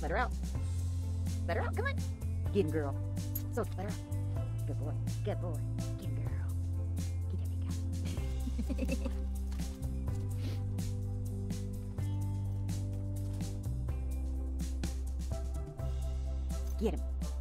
Let her out. Let her out. Come on. Get him, girl. So, let her out. Good boy. Good boy. Get him, girl. Get him, big guy. Get him.